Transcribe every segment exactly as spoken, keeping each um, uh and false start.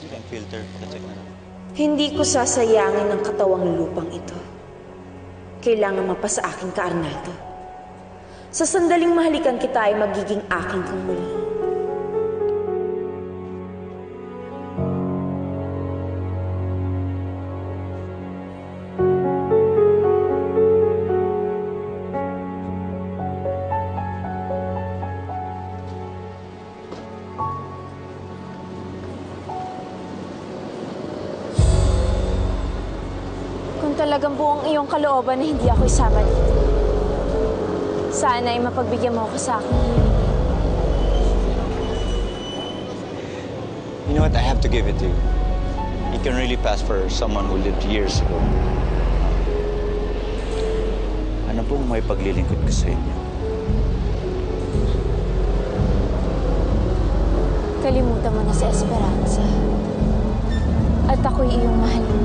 Yung filter, check na lang. Hindi ko sasayangin ang katawang lupang ito. Kailangan mapasa akin ka, Arnaldo. Sa sandaling mahalikan kita ay magiging akin kang muli. Talagang buong iyong kalooban na hindi ako isama dito. Sana ay mapagbigyan mo ako sa aking hiling. You know what? I have to give it to you. You can really pass for someone who lived years ago. Ano pong may paglilingkod ko sa inyo? Kalimutan mo na si Esperanza. At ako'y iyong mahalin.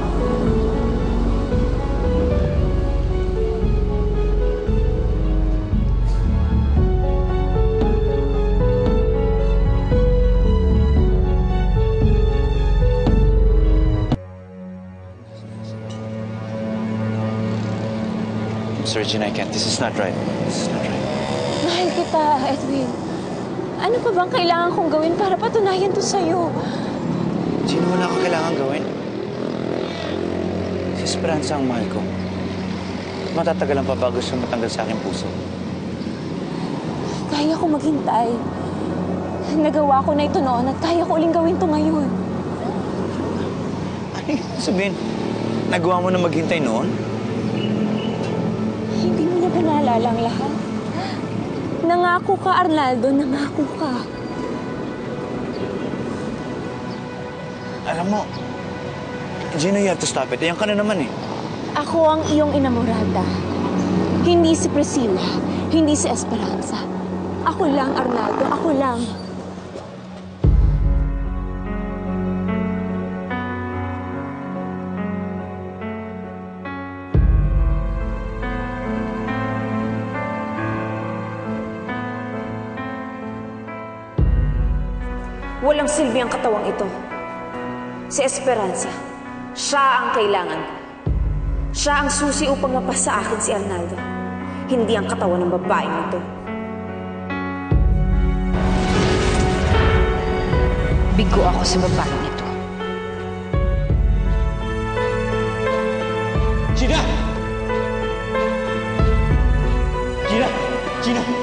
Miss Regina, I can't. This is not right. This is not right. Mahal kita, Edwin. Ano pa bang kailangan kong gawin para patunayan to sa'yo? Sino wala ka kailangan gawin? Si Esperanza ang mahal ko. Matatagal ang pa bago siya matanggal sa aking puso. Kaya ko maghintay. Nagawa ko na ito noon at kaya ko uling gawin to ngayon. Ano sabihin? Nagawa mo na maghintay noon? Hindi mo na ba naalala ang lahat? Nangako ka, Arnaldo. Nangako ka. Alam mo, Gina, you have to stop it. Ayan ka na naman eh. Ako ang iyong inamorada. Hindi si Priscilla. Hindi si Esperanza. Ako lang, Arnaldo. Ako lang. Walang silbi ang katawang ito. Si Esperanza, siya ang kailangan ko. Siya ang susi upang mapasa akin si Arnaldo. Hindi ang katawan ng babaeng ito. Bigo ako sa babaeng ito. Gina! Gina! Gina!